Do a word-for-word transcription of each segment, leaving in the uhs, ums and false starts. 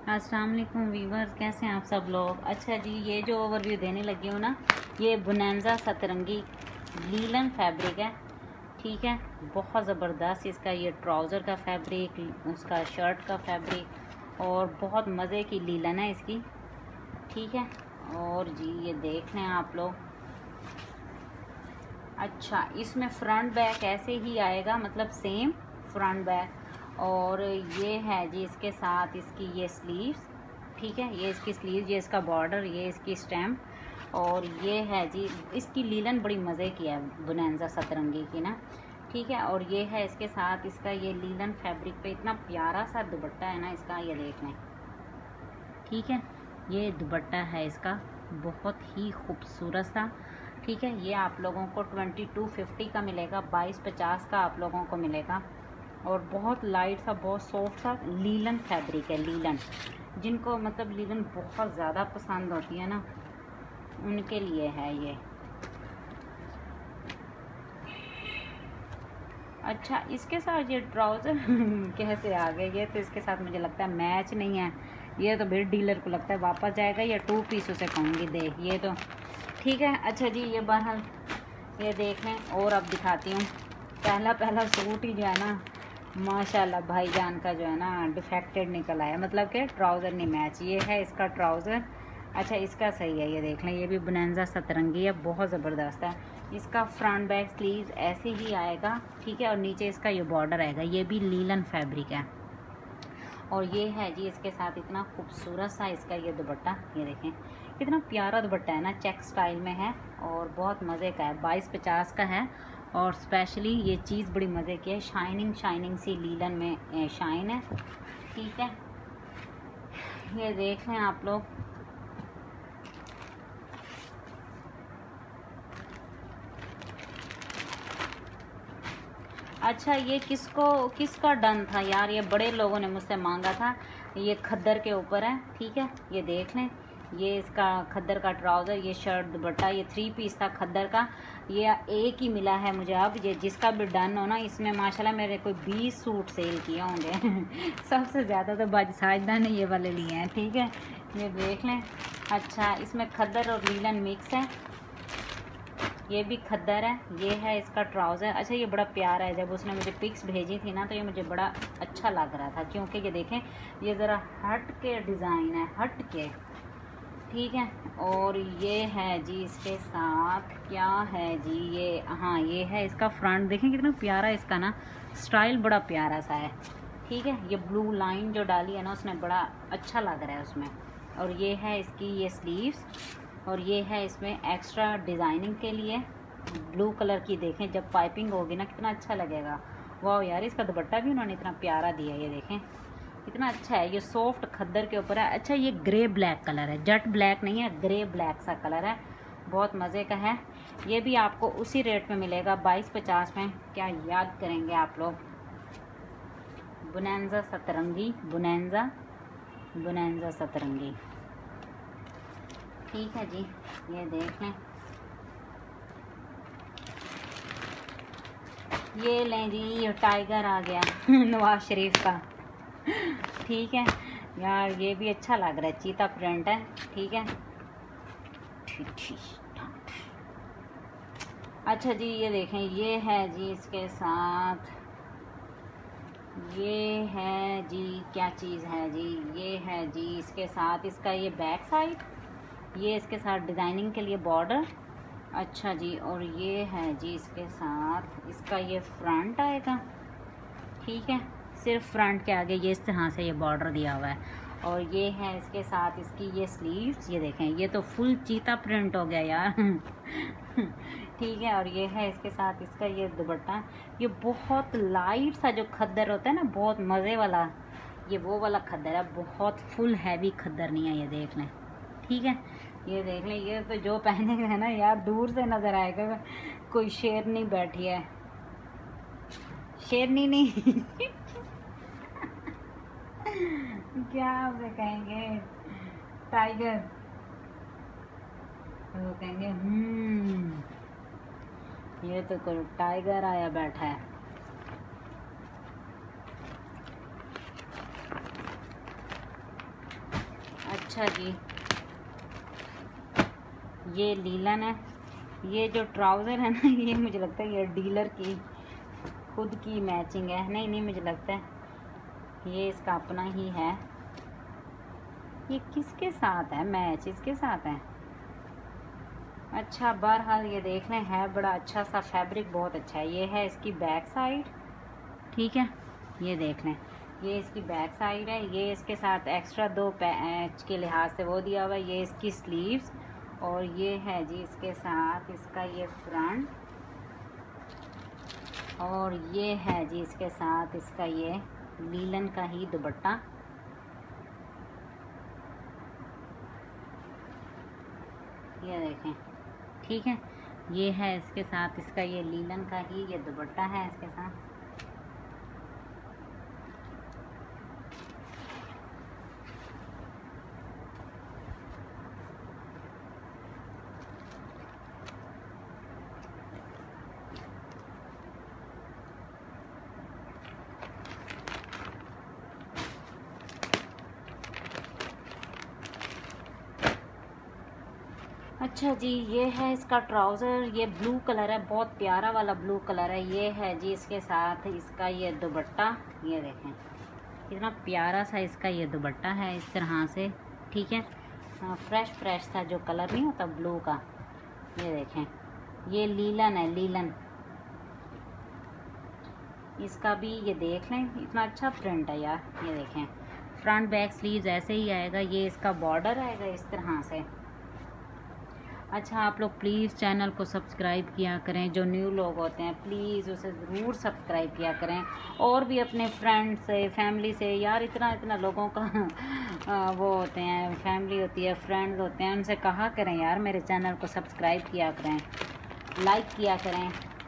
अस्सलाम वालेकुम वीवर्स, कैसे हैं आप सब लोग। अच्छा जी, ये जो ओवरव्यू देने लगी हूँ ना, ये बुनैंजा सतरंगी लीलन फैब्रिक है। ठीक है, बहुत ज़बरदस्त इसका ये ट्राउज़र का फैब्रिक, उसका शर्ट का फैब्रिक और बहुत मज़े की लीलन है इसकी। ठीक है, और जी ये देख लें आप लोग। अच्छा, इसमें फ्रंट बैक ऐसे ही आएगा, मतलब सेम फ्रंट बैक। और ये है जी इसके साथ इसकी ये स्लीव्स। ठीक है, ये इसकी स्लीव, ये इसका बॉर्डर, ये इसकी स्टैम्प। और ये है जी इसकी लीलन बड़ी मज़े की है बुनैंजा सतरंगी की ना। ठीक है, और ये है इसके साथ इसका ये लीलन फैब्रिक पे इतना प्यारा सा दुपट्टा है ना इसका, ये देख लें। ठीक है, ये दुपट्टा है इसका बहुत ही खूबसूरत सा। ठीक है, ये आप लोगों को ट्वेंटी टू फिफ्टी का मिलेगा, बाईस पचास का आप लोगों को मिलेगा। और बहुत लाइट सा, बहुत सॉफ्ट सा लीलन फैब्रिक है। लीलन, जिनको मतलब लीलन बहुत ज़्यादा पसंद होती है ना, उनके लिए है ये। अच्छा, इसके साथ ये ट्राउज़र कैसे आ गए, ये तो इसके साथ मुझे लगता है मैच नहीं है। ये तो फिर डीलर को लगता है वापस जाएगा या टू पीस उसे कहूँगी दे, ये तो ठीक है। अच्छा जी, ये बहरहाल ये देख लें। और अब दिखाती हूँ पहला पहला सूट ही जो है ना, माशाल्लाह भाईजान का जो है ना डिफेक्टेड निकल आया, मतलब कि ट्राउज़र नहीं मैच। ये है इसका ट्राउज़र। अच्छा, इसका सही है, ये देख लें। ये भी बुनैंजा सतरंगी है, बहुत ज़बरदस्त है। इसका फ्रंट बैक स्लीव्स ऐसे ही आएगा। ठीक है, और नीचे इसका ये बॉर्डर आएगा, ये भी लीलन फैब्रिक है। और ये है जी इसके साथ इतना खूबसूरत सा इसका ये दुपट्टा, ये देखें कितना प्यारा दुपट्टा है ना, चेक स्टाइल में है और बहुत मज़े का है। बाईस पचास का है। और स्पेशली ये चीज़ बड़ी मज़े की है, शाइनिंग शाइनिंग सी लीलन में शाइन है। ठीक है, ये देख लें आप लोग। अच्छा, ये किसको किसका डन था यार, ये बड़े लोगों ने मुझसे मांगा था। ये खद्दर के ऊपर है। ठीक है, ये देख लें। ये इसका खद्दर का ट्राउज़र, ये शर्ट दुपट्टा, ये थ्री पीस था खद्दर का। ये एक ही मिला है मुझे अब। ये जिसका भी डन हो ना, इसमें माशाल्लाह मेरे कोई बीस सूट सेल किए होंगे सबसे ज़्यादा तो बाज साजदा ने ये वाले लिए हैं। ठीक है, ये देख लें। अच्छा, इसमें खद्दर और लीलन मिक्स है। ये भी खद्दर है। ये है इसका ट्राउज़र। अच्छा, ये बड़ा प्यारा है। जब उसने मुझे पिक्स भेजी थी ना, तो ये मुझे बड़ा अच्छा लग रहा था, क्योंकि ये देखें ये ज़रा हट के डिज़ाइन है, हट के। ठीक है, और ये है जी इसके साथ क्या है जी, ये हाँ ये है इसका फ्रंट। देखें कितना प्यारा इसका ना स्टाइल, बड़ा प्यारा सा है। ठीक है, ये ब्लू लाइन जो डाली है ना उसने, बड़ा अच्छा लग रहा है उसमें। और ये है इसकी ये स्लीव्स। और ये है इसमें एक्स्ट्रा डिज़ाइनिंग के लिए ब्लू कलर की। देखें जब पाइपिंग होगी ना कितना अच्छा लगेगा। वाह यार, इसका दुपट्टा भी उन्होंने इतना प्यारा दिया है, ये देखें कितना अच्छा है। ये सॉफ्ट खद्दर के ऊपर है। अच्छा, ये ग्रे ब्लैक कलर है, जट ब्लैक नहीं है, ग्रे ब्लैक सा कलर है, बहुत मज़े का है। ये भी आपको उसी रेट में मिलेगा, बाईस पचास में। क्या याद करेंगे आप लोग, बुनैंजा सतरंगी, बुनैंजा बुनैंजा सतरंगी। ठीक है जी, ये देख लें। ये लें जी, ये टाइगर आ गया नवाज शरीफ का। ठीक है यार, ये भी अच्छा लग रहा है, चीता प्रिंट है। ठीक है, अच्छा जी, ये देखें, ये है जी इसके साथ, ये है जी क्या चीज़ है जी, ये है जी इसके साथ इसका ये बैक साइड, ये इसके साथ डिज़ाइनिंग के लिए बॉर्डर। अच्छा जी, और ये है जी इसके साथ इसका ये फ्रंट आएगा। ठीक है, सिर्फ फ्रंट के आगे ये इस तरह से ये बॉर्डर दिया हुआ है। और ये है इसके साथ इसकी ये स्लीव्स, ये देखें ये तो फुल चीता प्रिंट हो गया यार ठीक है, और ये है इसके साथ इसका ये दुपट्टा। ये बहुत लाइट सा जो खद्दर होता है ना, बहुत मज़े वाला, ये वो वाला खद्दर है, बहुत फुल हैवी खद्दर नहीं है, ये देख लें। ठीक है, ये देख लें। ये तो जो पहनेगा है ना यार, दूर से नज़र आएगा कोई शेरनी बैठी है, शेरनी नहीं क्या उसे कहेंगे, टाइगर। वो कहेंगे हम्म ये तो कोई टाइगर आया बैठा है। अच्छा जी, ये लीलन है। ये जो ट्राउज़र है ना, ये मुझे लगता है ये डीलर की खुद की मैचिंग है। नहीं नहीं, मुझे लगता है ये इसका अपना ही है। ये किसके साथ है मैच? इसके साथ है। अच्छा, बहरहाल ये देख लें, है बड़ा अच्छा सा फैब्रिक, बहुत अच्छा है। ये है इसकी बैक साइड, ठीक है, ये देख लें, ये इसकी बैक साइड है। ये इसके साथ एक्स्ट्रा दो पैच के लिहाज से वो दिया हुआ है। ये इसकी स्लीव्स, और ये है जी इसके साथ इसका ये फ्रंट, और ये है जी इसके साथ इसका ये लीलन का ही दुपट्टा। ये देखें, ठीक है, ये है इसके साथ इसका ये लीलन का ही ये दुपट्टा है इसके साथ। अच्छा जी, ये है इसका ट्राउज़र, ये ब्लू कलर है, बहुत प्यारा वाला ब्लू कलर है। ये है जी इसके साथ इसका ये दुपट्टा, ये देखें कितना प्यारा सा इसका ये दुपट्टा है इस तरह से, ठीक है, फ्रेश फ्रेश सा जो कलर नहीं होता ब्लू का। ये देखें, ये लीलन है, लीलन इसका भी, ये देख लें इतना अच्छा प्रिंट है यार। ये देखें, फ्रंट बैक स्लीव्स ऐसे ही आएगा। ये इसका बॉर्डर आएगा इस तरह से। अच्छा, आप लोग प्लीज़ चैनल को सब्सक्राइब किया करें। जो न्यू लोग होते हैं प्लीज़ उसे ज़रूर सब्सक्राइब किया करें, और भी अपने फ्रेंड्स से, फैमिली से, यार इतना इतना लोगों का वो होते हैं, फैमिली होती है, फ्रेंड्स होते हैं, उनसे कहा करें यार मेरे चैनल को सब्सक्राइब किया करें, लाइक किया करें।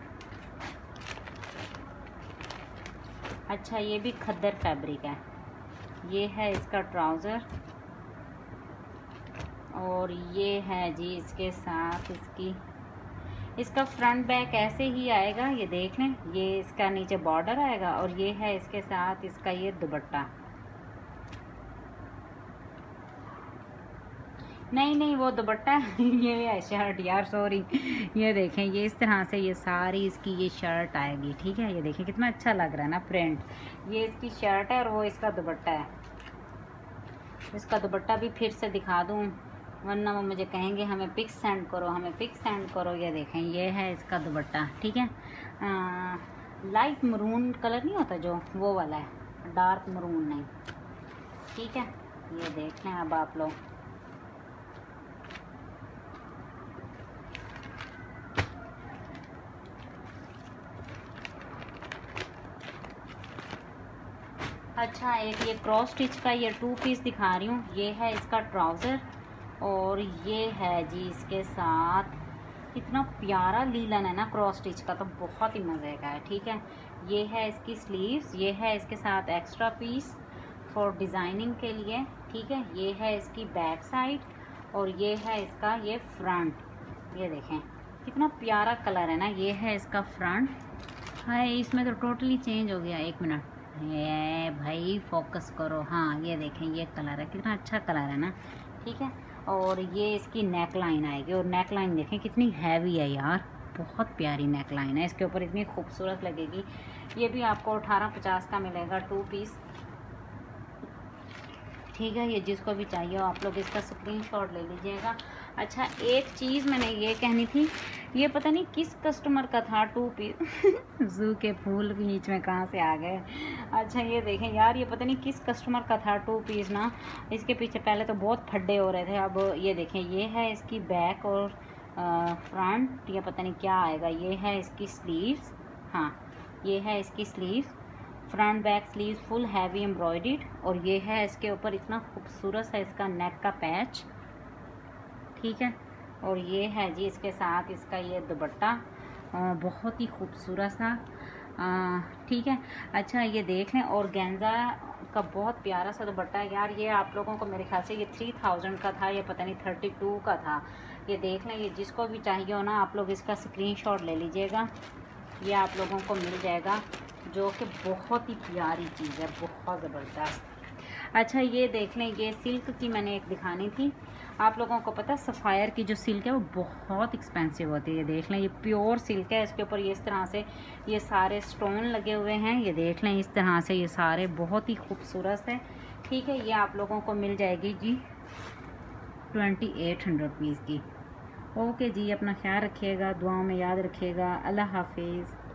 अच्छा, ये भी खद्दर फैब्रिक है। ये है इसका ट्राउज़र, और ये है जी इसके साथ इसकी इसका फ्रंट बैक ऐसे ही आएगा। ये देख लें, ये इसका नीचे बॉर्डर आएगा, और ये है इसके साथ इसका ये दुपट्टा। नहीं नहीं, वो दुपट्टा ये है शर्ट यार, सॉरी। ये देखें, ये इस तरह से ये सारी इसकी ये शर्ट आएगी, ठीक है। ये देखें कितना अच्छा लग रहा है ना प्रिंट। ये इसकी शर्ट है और वो इसका दुपट्टा है। इसका दुपट्टा भी फिर से दिखा दूँ, वरना वो मुझे कहेंगे हमें पिक्स सेंड करो, हमें पिक्स सेंड करो। ये देखें, ये है इसका दुपट्टा, ठीक है। आ, लाइट मरून कलर नहीं होता जो, वो वाला है, डार्क मरून नहीं, ठीक है। ये देख लें अब आप लोग, अच्छा, एक ये क्रॉस स्टिच का ये टू पीस दिखा रही हूँ। ये है इसका ट्राउज़र, और ये है जी इसके साथ इतना प्यारा लीलन है ना क्रॉस स्टिच का, तो बहुत ही मज़े का है, ठीक है। ये है इसकी स्लीव्स, ये है इसके साथ एक्स्ट्रा पीस फॉर डिज़ाइनिंग के लिए, ठीक है। ये है इसकी बैक साइड, और ये है इसका ये फ्रंट। ये देखें कितना प्यारा कलर है ना। ये है इसका फ्रंट, है इसमें तो टोटली चेंज हो गया। एक मिनट, ये भाई फोकस करो, हाँ ये देखें ये कलर है, कितना अच्छा कलर है ना, ठीक है। और ये इसकी नेक लाइन आएगी, और नेक लाइन देखें कितनी हैवी है यार, बहुत प्यारी नेक लाइन है, इसके ऊपर इतनी खूबसूरत लगेगी। ये भी आपको अठारह पचास का मिलेगा टू पीस, ठीक है। ये जिसको भी चाहिए हो आप लोग इसका स्क्रीनशॉट ले लीजिएगा। अच्छा, एक चीज़ मैंने ये कहनी थी, ये पता नहीं किस कस्टमर का था टू पीस जू के फूल बीच में कहाँ से आ गए। अच्छा, ये देखें यार, ये पता नहीं किस कस्टमर का था टू पीस ना, इसके पीछे पहले तो बहुत फड्डे हो रहे थे। अब ये देखें, ये है इसकी बैक और फ्रंट, ये पता नहीं क्या आएगा। ये है इसकी स्लीव्स, हाँ ये है इसकी sleeves, front back sleeves full heavy embroidered, और ये है इसके ऊपर इतना खूबसूरत है इसका नेक का पैच, ठीक है। और ये है जी इसके साथ इसका ये दुपट्टा, बहुत ही खूबसूरत सा, ठीक है। अच्छा, ये देख लें, और गेंजा का बहुत प्यारा सा दुपट्टा है यार। ये आप लोगों को मेरे ख्याल से ये थ्री थाउजेंड का था, ये पता नहीं थर्टी टू का था। ये देख लें, ये जिसको भी चाहिए हो ना आप लोग इसका स्क्रीनशॉट ले लीजिएगा, ये आप लोगों को मिल जाएगा, जो कि बहुत ही प्यारी चीज़ है, बहुत ज़बरदस्त। अच्छा ये देख लें, ये सिल्क की मैंने एक दिखानी थी आप लोगों को। पता है सफ़ायर की जो सिल्क है वो बहुत एक्सपेंसिव होती है। ये देख लें, ये प्योर सिल्क है। इसके ऊपर ये इस तरह से ये सारे स्टोन लगे हुए हैं। ये देख लें इस तरह से, ये सारे बहुत ही खूबसूरत है। ठीक है, ये आप लोगों को मिल जाएगी ji twenty eight hundred rupees की। ओके जी, अपना ख्याल रखिएगा, दुआओं में याद रखिएगा। अल्लाह हाफिज़।